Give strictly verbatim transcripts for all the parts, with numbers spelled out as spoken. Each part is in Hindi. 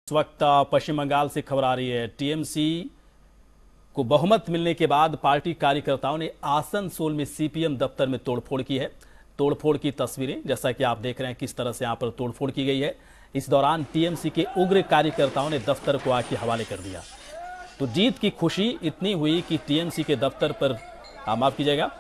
इस वक्त पश्चिम बंगाल से खबर आ रही है। टीएमसी को बहुमत मिलने के बाद पार्टी कार्यकर्ताओं ने आसनसोल में सीपीएम दफ्तर में तोड़फोड़ की है। तोड़फोड़ की तस्वीरें जैसा कि आप देख रहे हैं किस तरह से यहां पर तोड़फोड़ की गई है। इस दौरान टीएमसी के उग्र कार्यकर्ताओं ने दफ्तर को आग के हवाले कर दिया। तो जीत की खुशी इतनी हुई कि टीएमसी के दफ्तर पर माफ कीजिएगा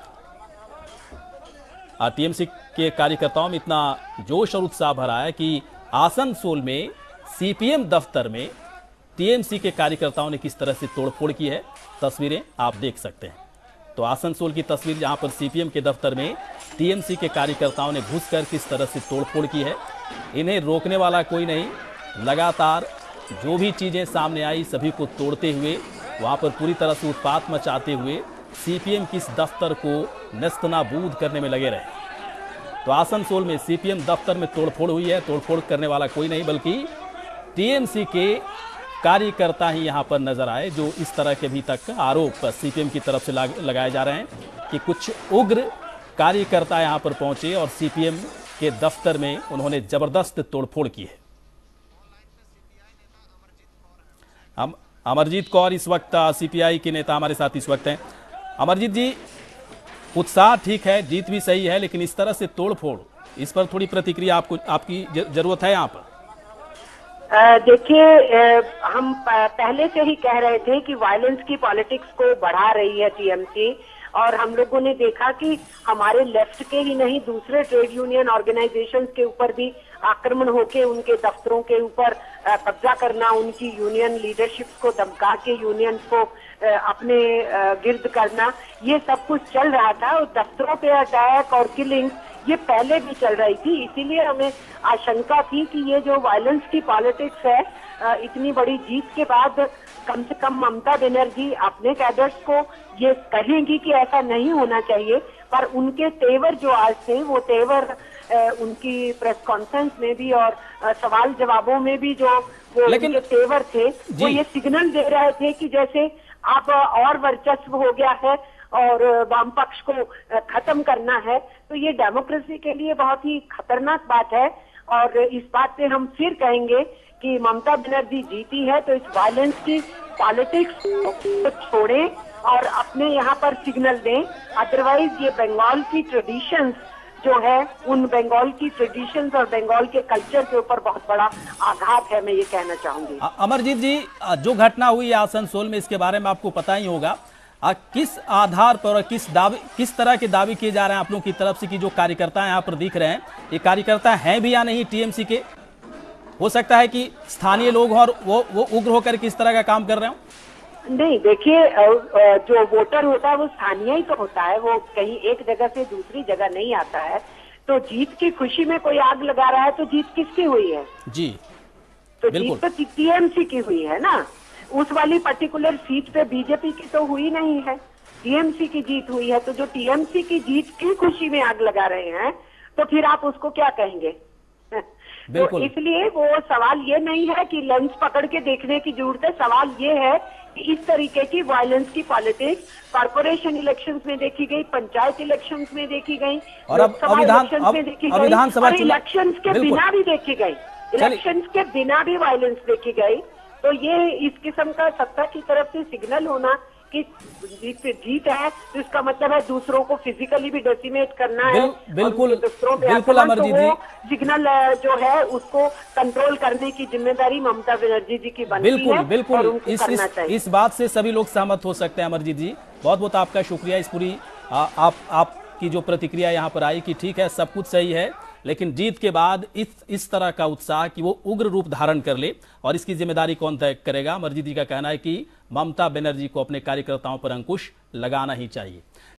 टीएमसी के कार्यकर्ताओं में इतना जोश और उत्साह भरा है कि आसनसोल में सीपीएम दफ्तर में टीएमसी के कार्यकर्ताओं ने किस तरह से तोड़फोड़ की है, तस्वीरें आप देख सकते हैं। तो आसनसोल की तस्वीर जहां पर सीपीएम के दफ्तर में टीएमसी के कार्यकर्ताओं ने घुसकर किस तरह से तोड़फोड़ की है। इन्हें रोकने वाला कोई नहीं, लगातार जो भी चीजें सामने आई सभी को तोड़ते हुए वहां पर पूरी तरह से उत्पात मचाते हुए सीपीएम की इस दफ्तर को नेस्तनाबूद करने में लगे रहे। तो आसनसोल में सीपीएम दफ्तर में तोड़फोड़ हुई है। तोड़फोड़ करने वाला कोई नहीं बल्कि टीएमसी के कार्यकर्ता ही यहां पर नजर आए, जो इस तरह के अभी तक आरोप सीपीएम की तरफ से लगाए जा रहे हैं कि कुछ उग्र कार्यकर्ता यहां पर पहुंचे और सीपीएम के दफ्तर में उन्होंने जबरदस्त तोड़फोड़ की है। हम अमरजीत कौर इस वक्त सीपीआई के नेता हमारे साथ इस वक्त हैं। अमरजीत जी, उत्साह ठीक है, जीत भी सही है, लेकिन इस तरह से तोड़फोड़, इस पर थोड़ी प्रतिक्रिया आपको आपकी जरूरत है यहाँ पर। देखिए, हम पहले से ही कह रहे थे कि वायलेंस की पॉलिटिक्स को बढ़ा रही है टीएमसी, और हम लोगों ने देखा कि हमारे लेफ्ट के ही नहीं दूसरे ट्रेड यूनियन ऑर्गेनाइजेशंस के ऊपर भी आक्रमण होके उनके दफ्तरों के ऊपर कब्जा करना, उनकी यूनियन लीडरशिप को धमका के यूनियन को अपने गिर्द करना, ये सब कुछ चल रहा था। और दफ्तरों पे अटैक और किलिंग ये पहले भी चल रही थी। इसीलिए हमें आशंका थी कि ये जो वायलेंस की पॉलिटिक्स है, इतनी बड़ी जीत के बाद कम से कम ममता बनर्जी अपने कैडर्स को ये कहेंगी कि ऐसा नहीं होना चाहिए, पर उनके तेवर जो आज थे वो तेवर उनकी प्रेस कॉन्फ्रेंस में भी और सवाल जवाबों में भी जो वो उनके तेवर थे वो ये सिग्नल दे रहे थे कि जैसे अब और वर्चस्व हो गया है और वाम पक्ष को खत्म करना है। तो ये डेमोक्रेसी के लिए बहुत ही खतरनाक बात है, और इस बात पे हम फिर कहेंगे कि ममता बनर्जी जीती है तो इस वायलेंस की पॉलिटिक्स को छोड़ें और अपने यहाँ पर सिग्नल दें। अदरवाइज ये बंगाल की ट्रेडिशंस जो है, उन बंगाल की ट्रेडिशंस और बंगाल के कल्चर के ऊपर बहुत बड़ा आघात है, मैं ये कहना चाहूंगी। अमरजीत जी, जो घटना हुई आसनसोल में, इसके बारे में आपको पता ही होगा। आ, किस आधार पर और किस दावे किस तरह के दावे किए जा रहे हैं आप लोगों की तरफ से कि जो कार्यकर्ता यहाँ पर दिख रहे हैं ये कार्यकर्ता हैं भी या नहीं टीएमसी के? हो सकता है कि स्थानीय लोग हों और वो वो उग्र होकर किस तरह का काम कर रहे हो। नहीं, देखिए, जो वोटर होता है वो स्थानीय ही तो होता है, वो कहीं एक जगह से दूसरी जगह नहीं आता है। तो जीत की खुशी में कोई आग लगा रहा है तो जीत किसकी हुई है? जी, तो जीत तो टीएमसी की हुई है ना। उस वाली पर्टिकुलर सीट पे बीजेपी की तो हुई नहीं है, टीएमसी की जीत हुई है। तो जो टीएमसी की जीत की खुशी में आग लगा रहे हैं तो फिर आप उसको क्या कहेंगे? तो इसलिए वो सवाल ये नहीं है कि लेंस पकड़ के देखने की जरूरत है। सवाल ये है कि इस तरीके की वायलेंस की पॉलिटिक्स कॉर्पोरेशन इलेक्शंस में देखी गई, पंचायत इलेक्शंस में देखी गई, और अब इलेक्शंस में देखी गई, और इलेक्शंस के बिना भी देखी गई, इलेक्शंस के बिना भी वायलेंस देखी गई। तो ये इस किस्म का सत्ता की तरफ से सिग्नल होना कि जीत जीत है, तो इसका मतलब है दूसरों को फिजिकली भी डेसिमेट करना है। बिल्कुल बिल्कुल अमरजीत जी, सिग्नल जो है उसको कंट्रोल करने की जिम्मेदारी ममता बनर्जी जी की बनती बिल्कुल, है। बिल्कुल इस, इस, इस बात से सभी लोग सहमत हो सकते हैं। अमरजीत जी, बहुत बहुत आपका शुक्रिया इस पूरी आ, आप आपकी जो प्रतिक्रिया यहाँ पर आई कि ठीक है सब कुछ सही है, लेकिन जीत के बाद इस इस तरह का उत्साह कि वो उग्र रूप धारण कर ले, और इसकी जिम्मेदारी कौन तय करेगा? अमरजीत जी का कहना है कि ममता बनर्जी को अपने कार्यकर्ताओं पर अंकुश लगाना ही चाहिए।